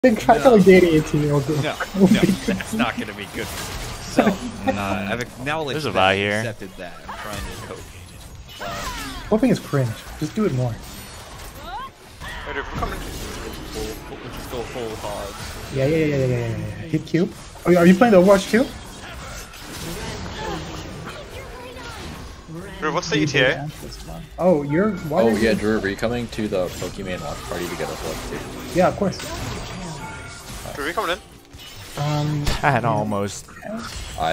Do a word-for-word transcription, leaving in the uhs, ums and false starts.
Then try No. delegating it to me. Or No, no, that's not gonna be good. So, uh, I've acknowledged There's a that, Vi here. accepted that. I'm trying to code it. Uh, Whooping is cringe. Just do it more. Wait, if we're coming. full, we'll just go full hogs. Yeah, yeah, yeah, yeah, yeah, yeah, yeah. Hit Q. Oh, are you playing the Overwatch too? Drew, what's the E T A? Oh, you're. Why Oh are yeah, you... Drew, are you coming to the Pokemon watch party to get us luck too? Yeah, of course. Drew, we coming in? Um. I had almost. I